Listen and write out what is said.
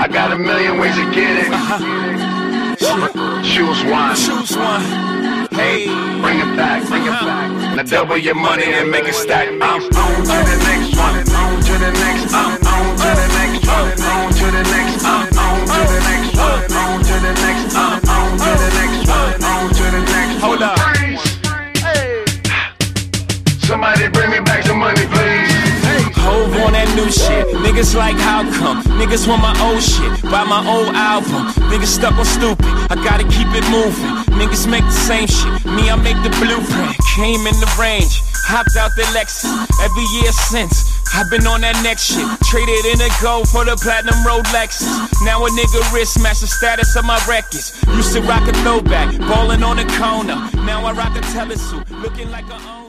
I got a million ways to get it. Choose one. Choose one. Hey, bring it back, bring it back. Now double your money and make it stack. I'm on to the next one, on to the next, I'm on to the next one, on to the next, I'm on to the next one, on to the next, I'm on to the next one, on to the next. Hold up. Hey. Somebody bring me back some money, please. Hove on that new shit. Niggas like how come? Niggas want my old shit. Buy my old album. Niggas stuck on stupid. I gotta keep it moving. Niggas make the same shit. Me, I make the blueprint. Came in the range. Hopped out the Lexus. Every year since, I've been on that next shit. Traded in a gold for the platinum Rolexes. Now a nigga wrist match the status of my records. Used to rock a throwback, ballin' on a corner. Now I rock a telesuit, looking like a